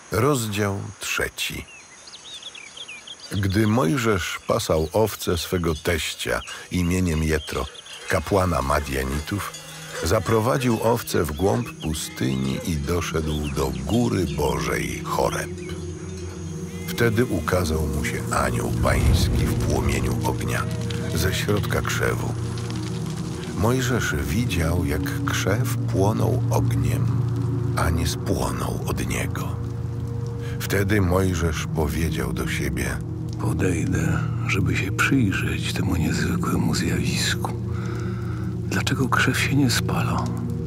Rozdział 3. Gdy Mojżesz pasał owce swego teścia imieniem Jetro, kapłana Madianitów, zaprowadził owce w głąb pustyni i doszedł do góry Bożej Choreb. Wtedy ukazał mu się anioł pański w płomieniu ognia ze środka krzewu. Mojżesz widział, jak krzew płonął ogniem, a nie spłonął od niego. Wtedy Mojżesz powiedział do siebie: Podejdę, żeby się przyjrzeć temu niezwykłemu zjawisku. Dlaczego krzew się nie spala?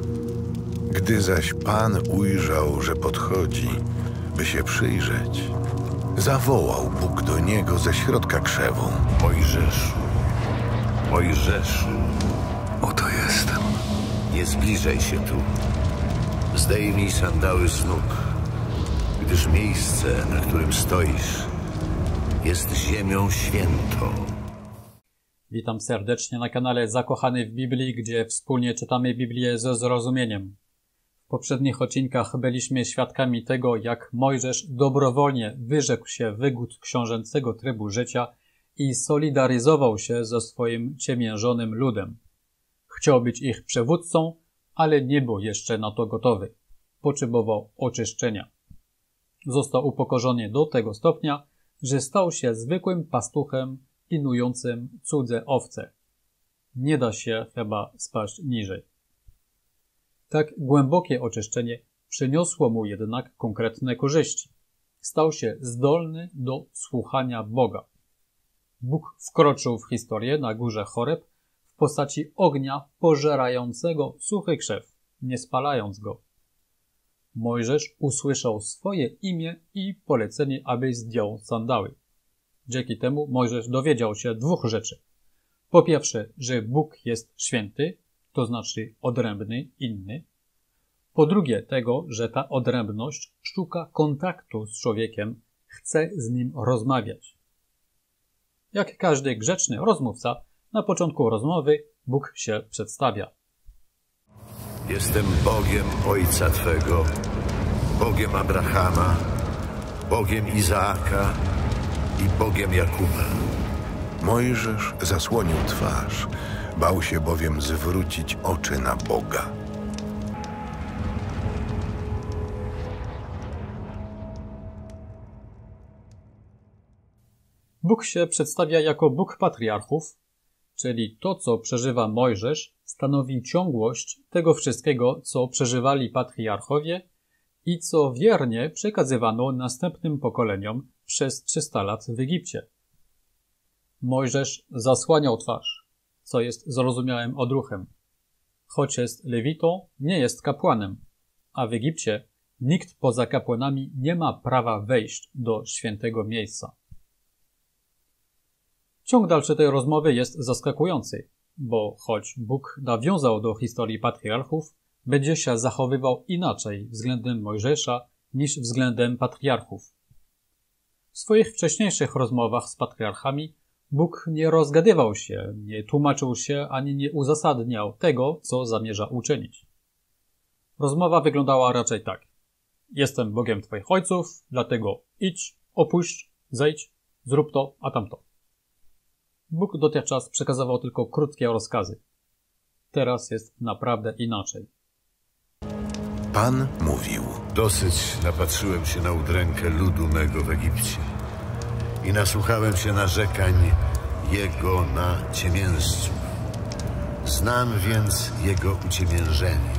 Gdy zaś Pan ujrzał, że podchodzi, by się przyjrzeć, zawołał Bóg do niego ze środka krzewu: Mojżeszu, Mojżeszu, Oto jestem. nie zbliżaj się tu. Zdejmij sandały z nóg, gdyż miejsce, na którym stoisz, jest ziemią świętą. Witam serdecznie na kanale Zakochany w Biblii, gdzie wspólnie czytamy Biblię ze zrozumieniem. W poprzednich odcinkach byliśmy świadkami tego, jak Mojżesz dobrowolnie wyrzekł się wygód książęcego trybu życia i solidaryzował się ze swoim ciemiężonym ludem. Chciał być ich przywódcą, ale nie był jeszcze na to gotowy. Potrzebował oczyszczenia. Został upokorzony do tego stopnia, że stał się zwykłym pastuchem pilnującym cudze owce. Nie da się chyba spaść niżej. Tak głębokie oczyszczenie przyniosło mu jednak konkretne korzyści. Stał się zdolny do słuchania Boga. Bóg wkroczył w historię na górze Choreb w postaci ognia pożerającego suchy krzew, nie spalając go. Mojżesz usłyszał swoje imię i polecenie, aby zdjął sandały. Dzięki temu Mojżesz dowiedział się dwóch rzeczy. Po pierwsze, że Bóg jest święty, to znaczy odrębny, inny. Po drugie tego, że ta odrębność szuka kontaktu z człowiekiem, chce z nim rozmawiać. Jak każdy grzeczny rozmówca, na początku rozmowy Bóg się przedstawia. Jestem Bogiem Ojca Twego, Bogiem Abrahama, Bogiem Izaaka i Bogiem Jakuba. Mojżesz zasłonił twarz, bał się bowiem zwrócić oczy na Boga. Bóg się przedstawia jako Bóg patriarchów, czyli to, co przeżywa Mojżesz, stanowi ciągłość tego wszystkiego, co przeżywali patriarchowie i co wiernie przekazywano następnym pokoleniom przez 300 lat w Egipcie. Mojżesz zasłaniał twarz, co jest zrozumiałym odruchem. Choć jest lewitą, nie jest kapłanem, a w Egipcie nikt poza kapłanami nie ma prawa wejść do świętego miejsca. Ciąg dalszy tej rozmowy jest zaskakujący, bo choć Bóg nawiązał do historii patriarchów, będzie się zachowywał inaczej względem Mojżesza niż względem patriarchów. W swoich wcześniejszych rozmowach z patriarchami Bóg nie rozgadywał się, nie tłumaczył się ani nie uzasadniał tego, co zamierza uczynić. Rozmowa wyglądała raczej tak. Jestem Bogiem twoich ojców, dlatego idź, opuść, zejdź, zrób to, a tamto. Bóg dotychczas przekazywał tylko krótkie rozkazy. Teraz jest naprawdę inaczej. Pan mówił: Dosyć napatrzyłem się na udrękę ludu mego w Egipcie i nasłuchałem się narzekań jego na ciemiężców. Znam więc jego uciemiężenie.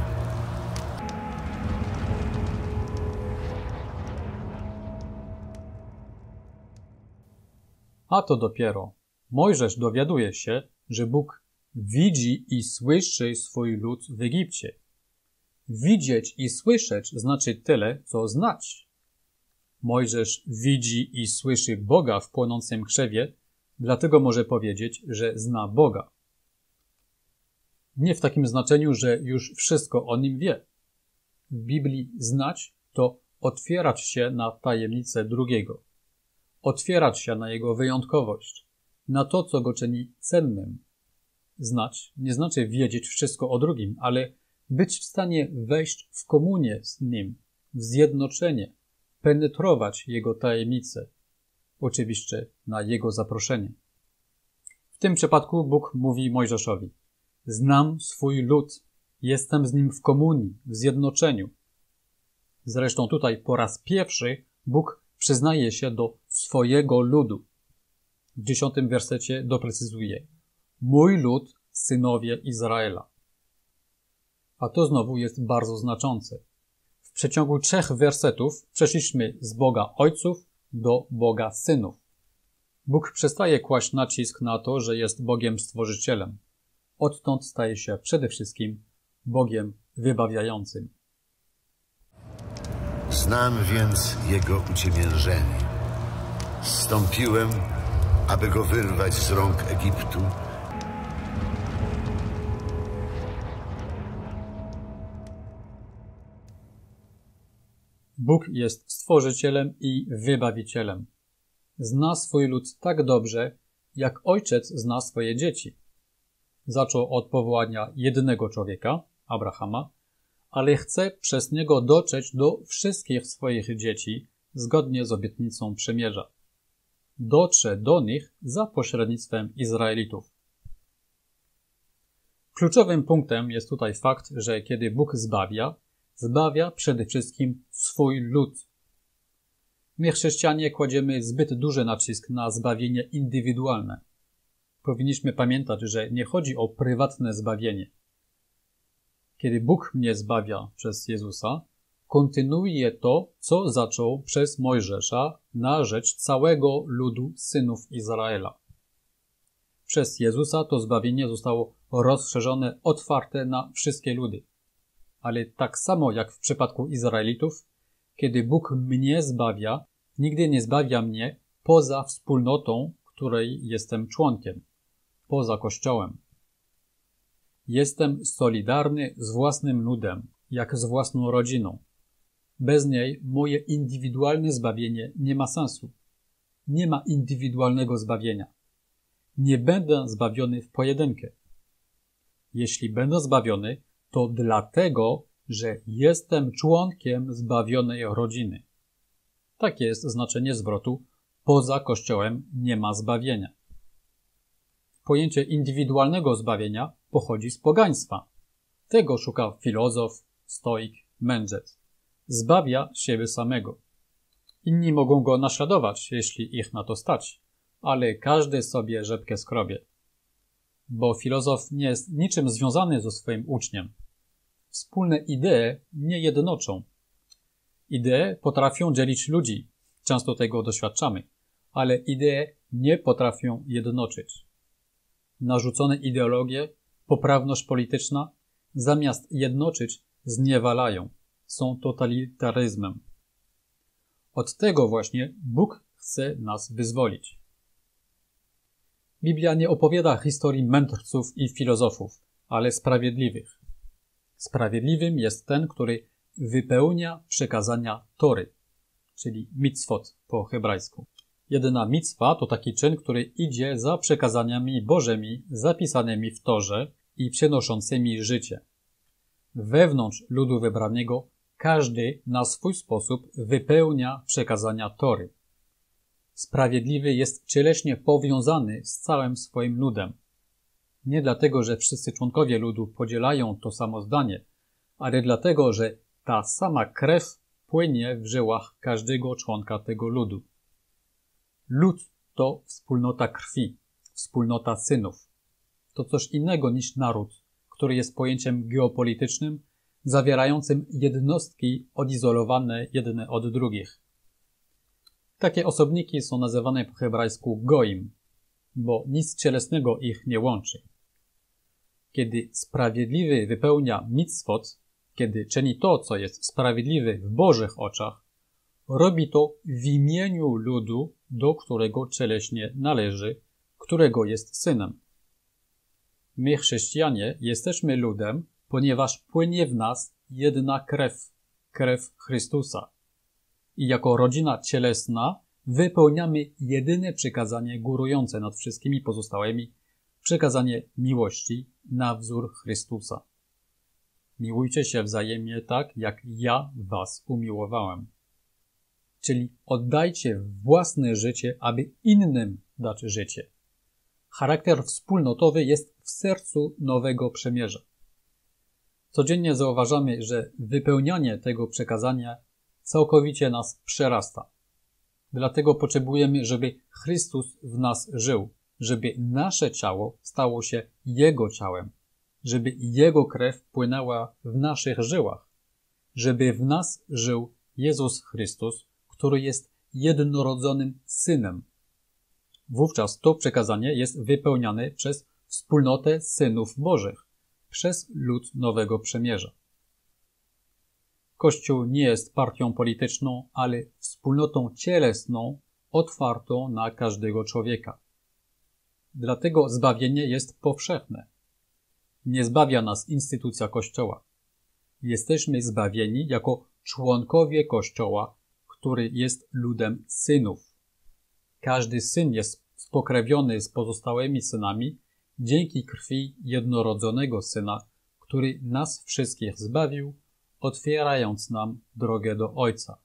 A to dopiero Mojżesz dowiaduje się, że Bóg widzi i słyszy swój lud w Egipcie. Widzieć i słyszeć znaczy tyle, co znać. Mojżesz widzi i słyszy Boga w płonącym krzewie, dlatego może powiedzieć, że zna Boga. Nie w takim znaczeniu, że już wszystko o Nim wie. W Biblii znać to otwierać się na tajemnicę drugiego. Otwierać się na Jego wyjątkowość, na to, co Go czyni cennym. Znać nie znaczy wiedzieć wszystko o drugim, ale być w stanie wejść w komunię z Nim, w zjednoczenie, penetrować Jego tajemnice, oczywiście na Jego zaproszenie. W tym przypadku Bóg mówi Mojżeszowi: znam swój lud, jestem z nim w komunii, w zjednoczeniu. Zresztą tutaj po raz pierwszy Bóg przyznaje się do swojego ludu. W 10 wersecie doprecyzuje: mój lud, synowie Izraela. A to znowu jest bardzo znaczące. W przeciągu 3 wersetów przeszliśmy z Boga Ojców do Boga Synów. Bóg przestaje kłaść nacisk na to, że jest Bogiem Stworzycielem. Odtąd staje się przede wszystkim Bogiem wybawiającym. Znam więc jego uciemiężenie. Zstąpiłem, aby go wyrwać z rąk Egiptu. Bóg jest Stworzycielem i Wybawicielem. Zna swój lud tak dobrze, jak ojciec zna swoje dzieci. Zaczął od powołania jednego człowieka, Abrahama, ale chce przez niego dotrzeć do wszystkich swoich dzieci zgodnie z obietnicą przymierza. Dotrze do nich za pośrednictwem Izraelitów. Kluczowym punktem jest tutaj fakt, że kiedy Bóg zbawia przede wszystkim swój lud. My, chrześcijanie, kładziemy zbyt duży nacisk na zbawienie indywidualne. Powinniśmy pamiętać, że nie chodzi o prywatne zbawienie. Kiedy Bóg mnie zbawia przez Jezusa, kontynuuje to, co zaczął przez Mojżesza na rzecz całego ludu synów Izraela. Przez Jezusa to zbawienie zostało rozszerzone, otwarte na wszystkie ludy. Ale tak samo jak w przypadku Izraelitów, kiedy Bóg mnie zbawia, nigdy nie zbawia mnie poza wspólnotą, której jestem członkiem, poza Kościołem. Jestem solidarny z własnym ludem, jak z własną rodziną. Bez niej moje indywidualne zbawienie nie ma sensu. Nie ma indywidualnego zbawienia. Nie będę zbawiony w pojedynkę. Jeśli będę zbawiony, to dlatego, że jestem członkiem zbawionej rodziny. Takie jest znaczenie zwrotu: poza Kościołem nie ma zbawienia. Pojęcie indywidualnego zbawienia pochodzi z pogaństwa. Tego szuka filozof, stoik, mędrzec. Zbawia siebie samego. Inni mogą go naśladować, jeśli ich na to stać, ale każdy sobie rzepkę skrobie. Bo filozof nie jest niczym związany ze swoim uczniem. Wspólne idee nie jednoczą. Idee potrafią dzielić ludzi, często tego doświadczamy, ale idee nie potrafią jednoczyć. Narzucone ideologie, poprawność polityczna, zamiast jednoczyć, zniewalają, są totalitaryzmem. Od tego właśnie Bóg chce nas wyzwolić. Biblia nie opowiada historii mędrców i filozofów, ale sprawiedliwych. Sprawiedliwym jest ten, który wypełnia przekazania Tory, czyli mitzvot po hebrajsku. Jedyna mitzwa to taki czyn, który idzie za przekazaniami Bożymi zapisanymi w Torze i przynoszącymi życie. Wewnątrz ludu wybranego każdy na swój sposób wypełnia przekazania Tory. Sprawiedliwy jest cieleśnie powiązany z całym swoim ludem. Nie dlatego, że wszyscy członkowie ludu podzielają to samo zdanie, ale dlatego, że ta sama krew płynie w żyłach każdego członka tego ludu. Lud to wspólnota krwi, wspólnota synów. To coś innego niż naród, który jest pojęciem geopolitycznym, zawierającym jednostki odizolowane jedne od drugich. Takie osobniki są nazywane po hebrajsku goim, bo nic cielesnego ich nie łączy. Kiedy sprawiedliwy wypełnia mitzvot, kiedy czyni to, co jest sprawiedliwe w Bożych oczach, robi to w imieniu ludu, do którego cieleśnie należy, którego jest synem. My, chrześcijanie, jesteśmy ludem, ponieważ płynie w nas jedna krew, krew Chrystusa. I jako rodzina cielesna wypełniamy jedyne przykazanie górujące nad wszystkimi pozostałymi, przykazanie miłości na wzór Chrystusa. Miłujcie się wzajemnie tak, jak ja was umiłowałem. czyli oddajcie własne życie, aby innym dać życie. Charakter wspólnotowy jest w sercu nowego przymierza. Codziennie zauważamy, że wypełnianie tego przekazania całkowicie nas przerasta. Dlatego potrzebujemy, żeby Chrystus w nas żył, żeby nasze ciało stało się Jego ciałem, żeby Jego krew płynęła w naszych żyłach, żeby w nas żył Jezus Chrystus, który jest jednorodzonym Synem. Wówczas to przekazanie jest wypełniane przez wspólnotę synów Bożych, przez lud Nowego Przymierza. Kościół nie jest partią polityczną, ale wspólnotą cielesną, otwartą na każdego człowieka. Dlatego zbawienie jest powszechne. Nie zbawia nas instytucja Kościoła. Jesteśmy zbawieni jako członkowie Kościoła, który jest ludem synów. Każdy syn jest spokrewniony z pozostałymi synami dzięki krwi jednorodzonego Syna, który nas wszystkich zbawił, otwierając nam drogę do Ojca.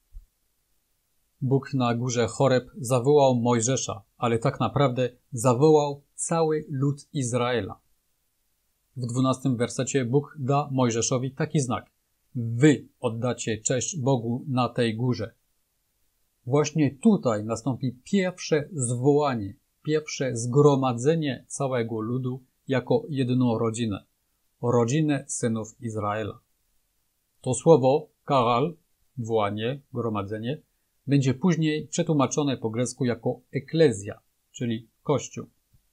Bóg na górze Choreb zawołał Mojżesza, ale tak naprawdę zawołał cały lud Izraela. W 12 wersecie Bóg da Mojżeszowi taki znak. Wy oddacie cześć Bogu na tej górze. Właśnie tutaj nastąpi pierwsze zwołanie, pierwsze zgromadzenie całego ludu jako jedną rodzinę, rodzinę synów Izraela. To słowo karal, wołanie, gromadzenie, będzie później przetłumaczone po grecku jako eklezja, czyli Kościół.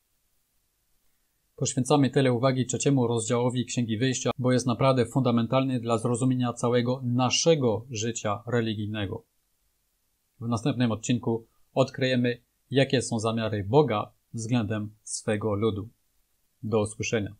Poświęcamy tyle uwagi 3 rozdziałowi Księgi Wyjścia, bo jest naprawdę fundamentalny dla zrozumienia całego naszego życia religijnego. W następnym odcinku odkryjemy, jakie są zamiary Boga względem swego ludu. Do usłyszenia.